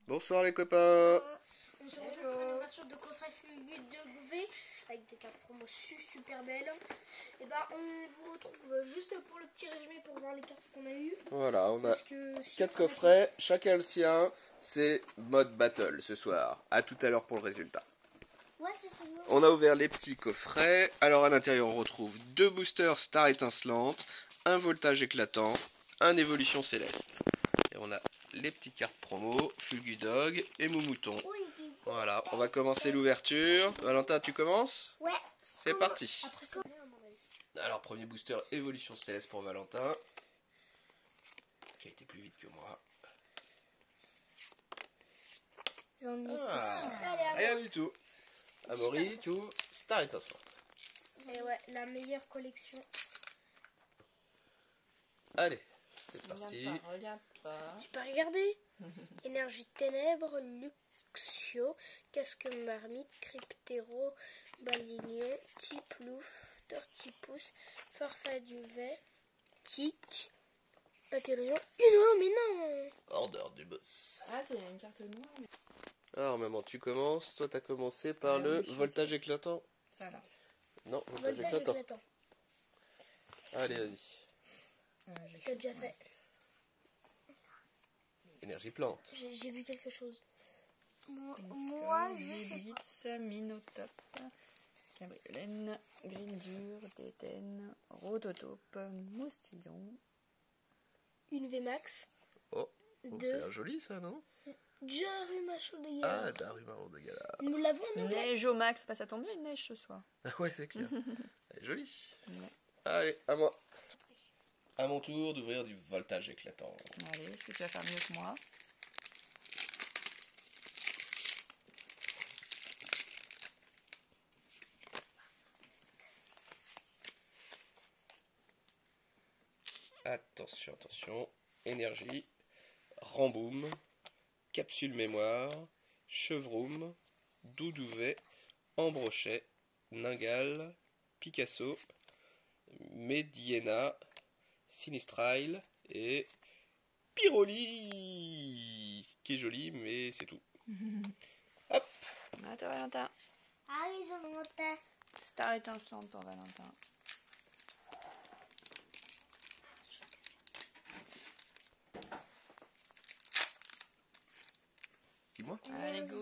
Bonsoir les copains. On se retrouve pour une ouverture de coffret Fulgure de V avec des cartes promo super belles. Et bah on vous retrouve juste pour le petit résumé pour voir les cartes qu'on a eues. Voilà, on a Parce que si 4 on coffrets, chacun le sien. C'est mode battle ce soir. À tout à l'heure pour le résultat. Ouais, c'est ça. On a ouvert les petits coffrets. Alors à l'intérieur on retrouve 2 boosters Star étincelante, un voltage éclatant, un évolution céleste. Et on a les petites cartes promo, Fulgudog et Moumouton. Voilà, on va commencer l'ouverture. Valentin, tu commences? Ouais. C'est parti. Après ça, Alors premier booster évolution céleste pour Valentin, qui a été plus vite que moi. Rien du tout. Amaury, tout. Star étincelante. Et ouais, la meilleure collection. Allez, c'est parti. Regarde pas. J'ai pas regardé. Énergie ténèbres, Luxio, Casque marmite, Cryptéro, Balignon, Tiplouf, Tortipousse, Farfaduvet, Tic, Papillon. Non, mais non. Order du boss. Ah, c'est une carte noire. Mais... Alors maman, tu commences. Toi, t'as commencé par le oui, voltage je sais. éclatant. Ça là. Non, voltage Voltage éclatant. éclatant. Allez, vas-y. T'as déjà fait. Énergie plante. J'ai vu quelque chose. Moi, Zélitz, Minotope, Cabriolène, Grindur, Dédène, Rototope, Moustillon. Une VMAX. Oh, Deux. c'est un joli ça, non? Jarumacho de Ah, Gala. Darumaro de Gala. Nous l'avons en anglais. Neige au max, bah, ça tombe bien une neige ce soir. Ah ouais, c'est clair. Elle est jolie. Ouais. Allez, à moi. À mon tour d'ouvrir du voltage éclatant. Allez, est-ce que tu vas faire mieux que moi? Attention, attention. Énergie. Ramboum. Capsule mémoire. Chevroum. Doudouvet. Ambrochet. Ningal. Picasso. Mediena. Sinistrail. Et Pyroli. Qui est joli, mais c'est tout. Hop. Attends, Valentin. Allez, je monte. Star étincelante pour Valentin. Dis-moi. Allez, go.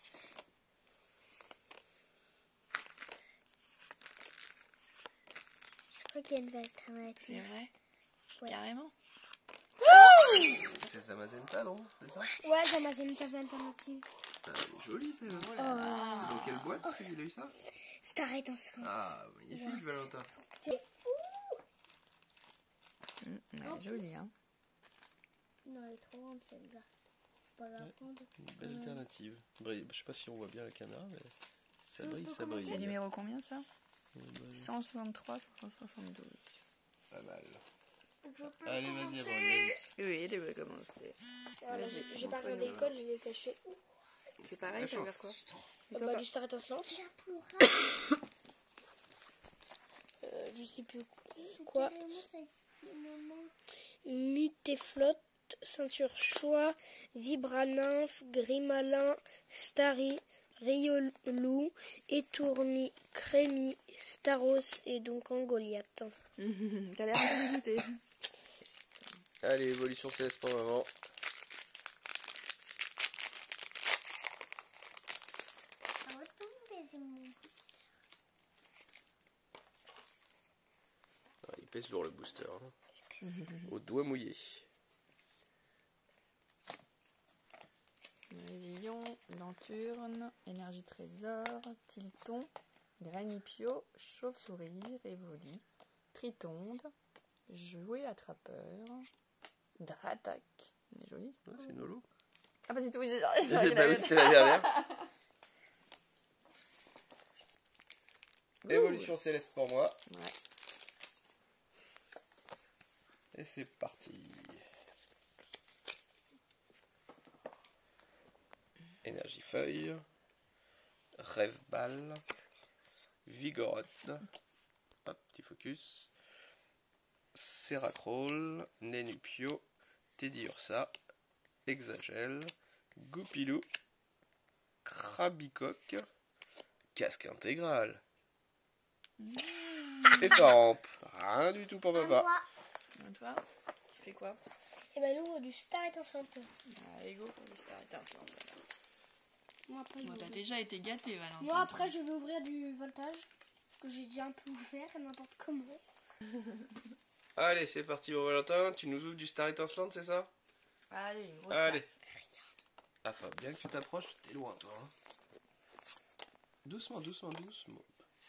Je crois qu'il y a une C'est alternative. vrai? Ouais. Carrément? C'est Zamazenta, non? C'est ça? Ouais, ça m'a fait une alternative. Elle est jolie, celle-là. Oh là là. Dans quelle boîte il a eu ça? Star étincelante. Ah, magnifique, Valentin. Elle est jolie, hein. Non, elle est trop grande celle-là. Pas la prendre. Une belle alternative. Je sais pas si on voit bien la caméra, mais ça brille, ça brille. C'est numéro combien ça? Bah, 163, 172. pas mal. Je peux Allez, vas-y, commencer. Amaury, vas-y. Oui, tu peux commencer. Voilà, Vas-y, j'ai pas montre-nous. regardé le code, je l'ai caché. C'est pareil, La t'as ouvert quoi? chance. Et toi, Bah, pas- du Star étincelante. Je sais plus quoi. Mutéflotte, Ceinture Choix, Vibranymphe, Grimalin, Starry, Riolou, Étourmi, Crémi, Staros et donc Angoliath. T'as l'air de me douter. Allez, évolution céleste pour maman. Ah, il pèse lourd le booster. Hein. Au doigt mouillé. Résillon, Lanturne, Énergie Trésor, Tilton, Granipio, Chauve-souris, Révoli, Tritonde, Jouet Attrapeur, Dratak. Elle est jolie. Ouais, c'est une holo. Ah bah c'est tout, j'ai Bah oui, c'était la dernière. Évolution céleste pour moi. Ouais. Et c'est parti. Énergie feuille. Rêve balle. Vigoroth. Hop, petit focus. Seracrol. Nenupio. Teddy Ursa. Hexagel. Goupilou, Crabicoque, casque intégral. Et Faramp, rien du tout pour papa. Moi. Et toi, tu fais quoi? Et ben nous, du Star étincelante. Allez, go pour les stars étincelantes. Moi après, Bon, t'as déjà été gâté, Valentin. Moi après, je vais ouvrir du voltage. Que j'ai déjà un peu ouvert, n'importe comment. Allez, c'est parti pour Valentin. Tu nous ouvres du Star étincelante, c'est ça? Allez, une grosse Allez. Ah, faut bien que tu t'approches, t'es loin toi. Hein. Doucement, doucement, doucement.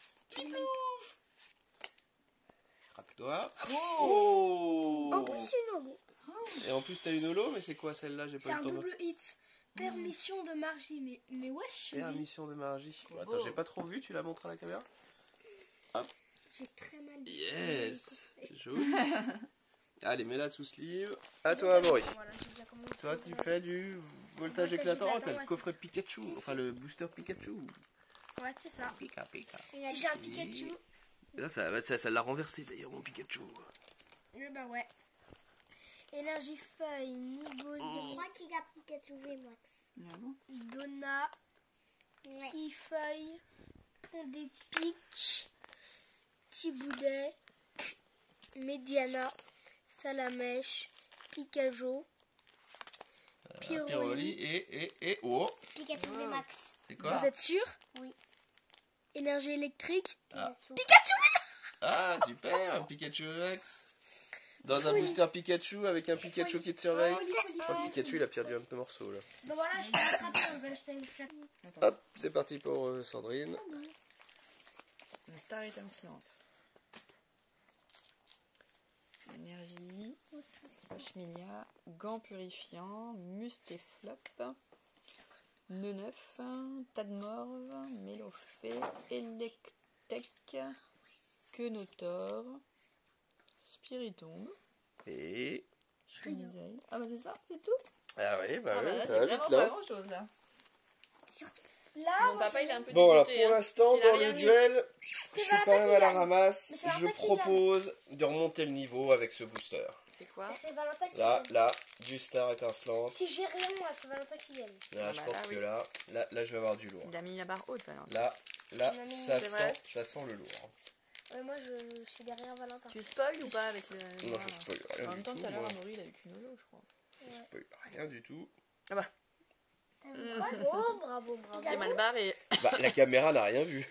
Craque-toi. Oh, En plus, c'est une holo. Et en plus, t'as une holo, mais c'est quoi celle-là? J'ai C'est pas eu un le temps de... double hit. Permission de margie. Mais wesh, Permission de Margie. Oh. Attends, j'ai pas trop vu, tu la montres à la caméra? j'ai très mal dit. Yes. Joli. Allez, mets-la sous sleeve. À toi, Amaury. Voilà, j'ai déjà commencé. Toi, tu fais du voltage Voltage éclatant. éclatant, T'as le ouais, coffret c'est Pikachu. Si, si. Enfin, le booster Pikachu. Ouais, c'est ça. Pika, Pika. Si j'ai un Pikachu, Et là, ça l'a renversé d'ailleurs, mon Pikachu. bah ouais. Énergie feuille, Nigozri, Je crois qu'il a Pikachu Max. Ah bon? Donna, Ouais. Trifeuille, Pont des Pics, Thiboudet, Mediana, Salamèche, Picajo, Pyroli. Pyroli et... Oh, Pikachu Wow. Max. c'est quoi? Vous êtes sûr? Oui. Énergie électrique, Ah. Pikachu. Ah, super, un Pikachu Max. Dans un booster Pikachu avec un Pikachu qui te surveille. Je crois que Pikachu il a perdu un peu de morceau là. Donc voilà, je t'ai attrapé, on va acheter une chape. Attends. Hop, c'est parti pour Sandrine. La star étincelante. Énergie. Pachmilia. Gants purifiants. Mustéflop. Nœud neuf. Tadmorve. Mélofée. Electek. Quenotor. Spiritombe. Et... Chemisaille. Ah bah c'est ça, c'est tout. Ah oui, bah Ah bah oui, là, ça c'est va vraiment vite pas là. grand chose là. Là, Mon moi, papa il est un peu Bon alors dégoûté, pour hein. l'instant Il a dans rien le eu. duel, je C'est suis quand Valentin même qui à la gagne. ramasse. Mais c'est Je Valentin qui gagne. propose de remonter le niveau avec ce booster. C'est quoi? c'est Valentin qui Là, gagne. là, du Star étincelante. Si j'ai rien, moi, c'est Valentin qui gagne. Là, Ah je bah pense là, que oui. là, je vais avoir du lourd. Il a mis la barre haute, Valentin. Là, Il a mis- ça c'est vrai. sent le lourd. Ouais, moi, je suis derrière Valentin. Tu spoil ou pas avec le. Non, noir, je là spoil rien En du même temps, tout. tout à l'heure, moi. Amaury il a eu qu'une holo, je crois. Je spoil rien du tout. Bravo, bravo, bravo. Il est mal barré. Bah, la caméra n'a rien vu.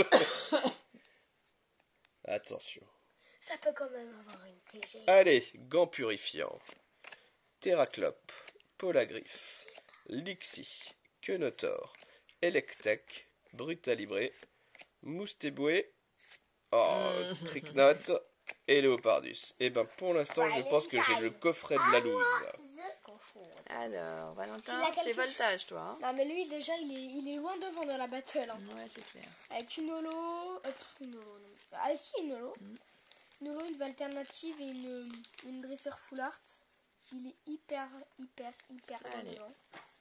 Attention. Ça peut quand même avoir une TG. Allez, gants purifiants. Terraclope, Polagriffe, Lixie, Quenotor, Electek, Brutalibré, Moustéboué, Tricknote et Léopardus. Et ben pour l'instant, je pense que j'ai le coffret de la loose. The Cochon. Alors, Il Valentin, a quelque c'est chose. voltage, toi. Hein. Non, mais lui, déjà, il est loin devant dans la battle. Hein. Ouais, c'est clair. Avec une holo. Une holo, non. Ah, si, une holo. Mhm. Une holo, une alternative et une dresseur full art. Il est hyper loin Allez. devant.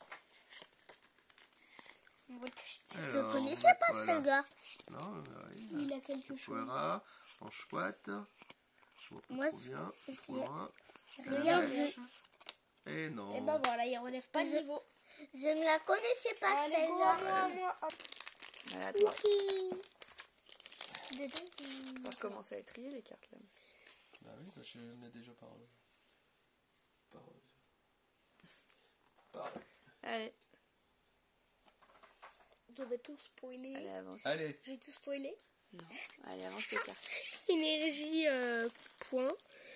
Je connaissais pas ce gars. Non, Il a quelque chose. en chouette. Moi, bien, je- loin. Rien vu. Et non. Et ben voilà, il relève pas de niveau. Je ne la connaissais pas Allez, go, celle-là. moi. Voilà, toi. Dedans, On va commencer à trier les cartes là. Bah oui, bah je mets déjà par... Allez, Je vais tout spoiler. allez, avance. Allez, Je vais tout spoiler. Non. Allez, avance tes cartes. Énergie, point.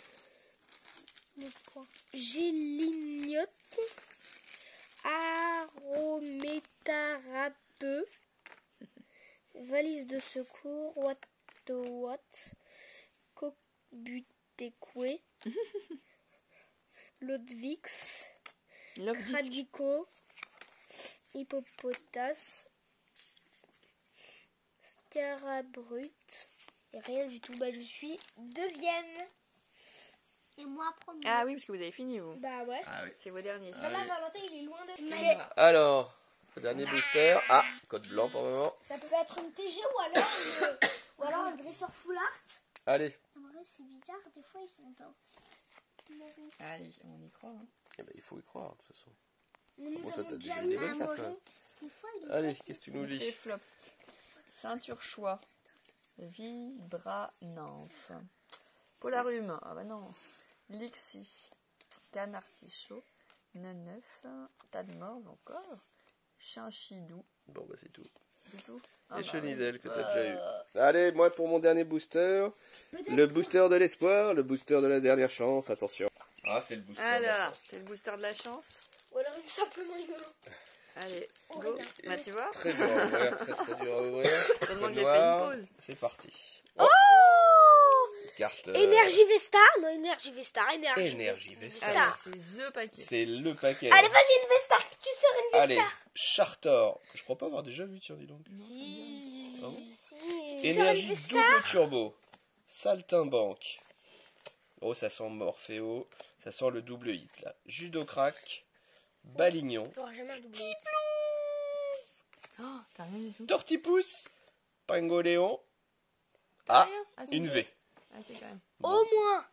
Gélignote. Arométarapeux. Valise de secours. Watt. Cobutéqué. Lodvix. Love disc. Cradico. Hippopotas. Scarabrut. Et rien du tout. Bah, je suis deuxième. Et moi, premier. Ah oui, parce que vous avez fini, vous. Bah ouais. ah oui. C'est vos derniers. Ah. Bah là, Allez. Valentin, il est loin de... Alors, le dernier booster. Ah, code blanc pour le moment. Ça peut être une TG ou alors un dresseur full art. Allez. En vrai, c'est bizarre. Des fois, ils sont dans. Allez, on y croit. Hein. Eh ben, il faut y croire, de toute façon. Nous Bon, toi, avons t'as déjà déjà eu des un bonnes cartes, mauvais. hein. Une fois, il est Allez, qu'est-ce que tu nous Les dis? flops. Ceinture choix. Vibra-nymphe. Polarum. Ah bah non. Lixie. Canne artichaut. Neuf. Tas de morve encore. Chinchidou. Bon, bah, c'est tout. C'est tout. Et bah Chenizel oui. que t'as déjà eu. Allez, moi, pour mon dernier booster, Peut-être le booster de l'espoir, le booster de la dernière chance, attention. Ah, c'est le booster Ah de là la là, chance. c'est le booster de la chance. Ou alors simplement rigolo. Allez, Oh, go. regarde. Bah tu vois, Très dur à ouvrir, très dur à ouvrir. heureusement que j'ai fait Noir, une pause. c'est parti. Oh Carte. Énergie Vesta. Non, Énergie Vesta. Énergie Vesta. Allez, c'est the paquet. C'est le paquet. Allez, vas-y, une Vesta. Tu sors une Vesta. Allez, Chartor. Que je crois pas avoir déjà vu, tiens, dis donc. Si. Ah bon Si. Énergie Vesta. double turbo. Saltimbanque. Oh, ça sent Morpheo. Ça sent le double hit, là. Judo crack. Balignon. T'auras jamais un double. Oh, t'as rien du tout. Tortipousse. Pingoléon. T'as Ah, rien c'est une bon. V. Ah, c'est quand même. Au moins.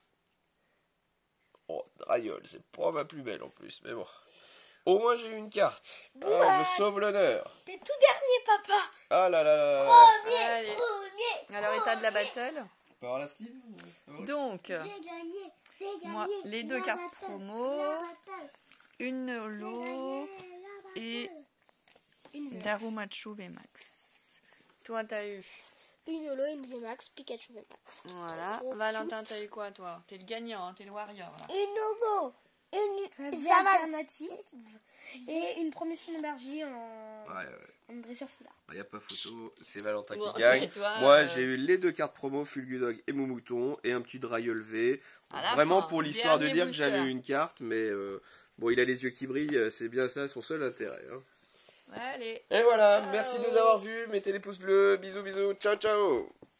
Oh, Drayol, c'est pas ma plus belle en plus, mais bon. Au moins j'ai eu une carte. Bon, Alors bah. je sauve l'honneur. T'es tout dernier, papa. Ah là là là là. Allez. premier. Alors, état de la battle. On peut avoir la sleeve Donc, J'ai gagné. J'ai gagné. moi, les deux La cartes bataille, promo, la bataille. une J'ai holo gagné la bataille. et Une Darumachu VMAX. Toi, t'as eu. Une holo, une VMAX, Pikachu VMAX. Voilà. Oh, Valentin, t'as eu quoi, toi? T'es le gagnant, hein, t'es le warrior. Là. Une homo. Une. V Ça va. alternative. Et une promotion d'énergie en dressure foulard. Il n'y a pas photo, c'est Valentin Bon, qui gagne. et toi, Moi j'ai eu les deux cartes promo, Fulgudog et Moumouton, et un petit Drayol V. À la Vraiment fin, pour l'histoire de dernier dire que booster. j'avais eu une carte, mais bon, il a les yeux qui brillent, c'est bien ça son seul intérêt. Hein. Allez. Et voilà, Ciao. merci de nous avoir vus, mettez les pouces bleus, bisous bisous, ciao ciao.